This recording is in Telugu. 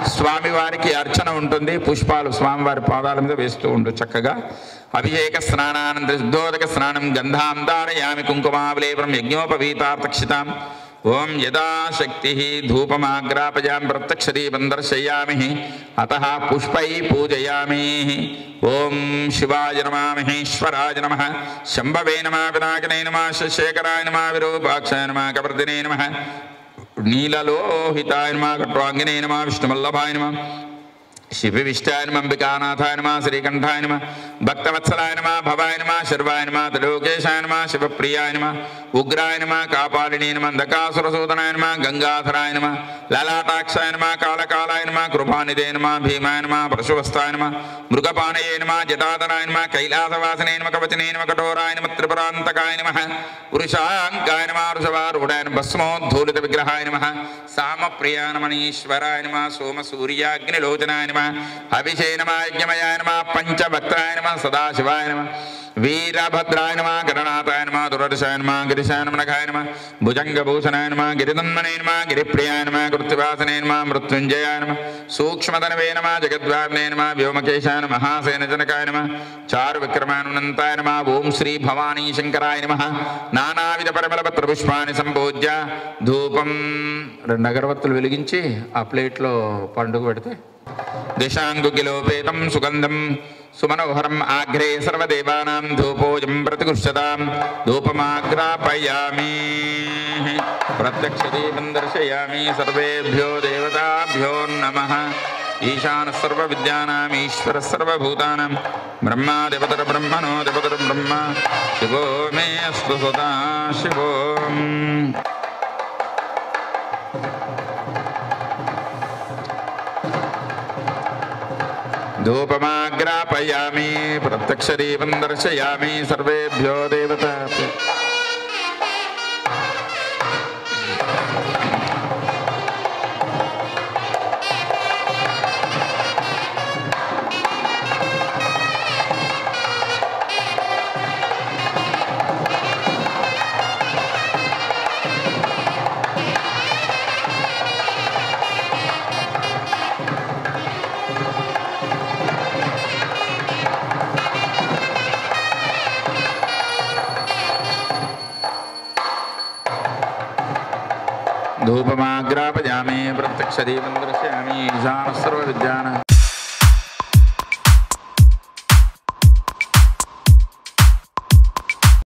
స్వామివారికి అర్చన ఉంటుంది. పుష్పాలు స్వామివారి పాదాల మీద వేస్తూ ఉండు చక్కగా. అభిషేక స్నానానంతర శుద్ధోదక స్నానం గంధాం ధారయామి కుంకుమావలేపనం యజ్ఞోపవీతార్థక్షితాం. ఓం యథాశక్తి ధూపమాగ్రాపయామి ప్రత్యక్షదీపం దర్శయామి అతః పుష్పై పూజయామి. ఓం శివాయ నమః మహేశ్వరాయ నమః శంభవే నమః వినాయకాయ నమః శేఖరాయ నమః విరూపాక్షాయ నమః కవర్ధినే నమః నీలలోహితాయ నమః కట్వాంగినే నమః విష్ణువల్లభాయ నమః శివవిష్టాయ నమః అంబికానాథాయ నమః శ్రీకంఠాయ నమః భక్తవత్సలాయ నమః భవాయ నమః శర్వాయ నమః త్రిలోకేశాయ నమః శివప్రియాయ నమః ఉగ్రాయ నమః కాపాలినే నమః అంధకాసురసూదనాయ నమః గంగాధరాయ నమః లలాటాక్షాయ నమః కాళకాలాయ నమః కృపానిదే నమః భీమాయ నమః పరశువస్తాయ నమః మృగపానయే నమః జటాధరాయ నమః కైలాసవాసనే నమః కవచనే నమః కఠోరాయ నమః త్రిపురాంతకాయ నమః వృషాంకాయ నమః వృషభారూఢాయ నమః భస్మోద్ధూలిత విగ్రహాయ నమః సామప్రియాయ నమః ఈశ్వరాయ నమః సోమసూర్యాగ్నిలోచనాయ నమః అభిషేక నమః యజ్ఞమయాయ నమః పంచభక్తాయ నమః సదాశివాయ నమః వీరభద్రాయ నమః గణనాథాయ నమః దురదశాయ నమః గిరిశాయ నమః నమః భుజంగభూషణాయ నమః గిరిధన్మనే నమః గిరిప్రియాయ నమః కృత్తివాసనే నమః మృత్యుంజయాయ నమః సూక్ష్మధనవే నమః జగద్వ్యాపినే నమః వ్యోమకేశాయ నమః మహాసేనజనకాయ నమః చారువిక్రమానంతాయ నమః ఓం శ్రీ భవానీ శంకరాయ నమః నానావిధ పరిమళపత్ర పుష్పాన్ని సంపూజ్య ధూపం 2 అగరవత్తులు వెలిగించి ఆ ప్లేట్లో పండుగ పెడితే దిశాంగుకిలోపేతం సుగంధం సుమనోహరం ఆగ్రే సర్వదేవానాం ధూపోజం ప్రతిగృహ్యతాం ధూపమాగ్రాపయామి ప్రత్యక్షదీపం దర్శయామి సర్వేభ్యో దేవతాభ్యో నమః ఈశాన సర్వవిద్యానాం ఈశ్వర సర్వభూతానాం బ్రహ్మాధిపతిర్ బ్రహ్మణో దేవతర్ బ్రహ్మ శివో మే అస్తు సదా శివో. ధూపమాగ్రాపయామి ప్రత్యక్షదీపం దర్శయామి సర్వేభ్యో దేవతాభ్యో. ధూపమాగ్రాపయామి ప్రత్యక్షదీపం దర్శయామి ఈశాన సర్వవిద్యానాం